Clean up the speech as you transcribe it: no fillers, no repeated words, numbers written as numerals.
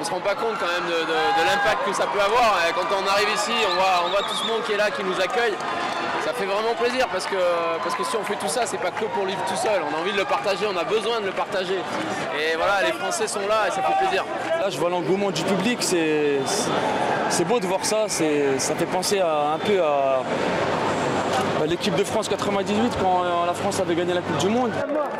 se rend pas compte quand même de l'impact que ça peut avoir. Et quand on arrive ici, on voit tout ce monde qui est là, qui nous accueille. Ça fait vraiment plaisir parce que si on fait tout ça, c'est pas que pour le vivre tout seul. On a envie de le partager, on a besoin de le partager. Et voilà, les Français sont là et ça fait plaisir. Là, je vois l'engouement du public, c'est beau de voir ça. Ça fait penser un peu à l'équipe de France 98 quand la France avait gagné la Coupe du Monde.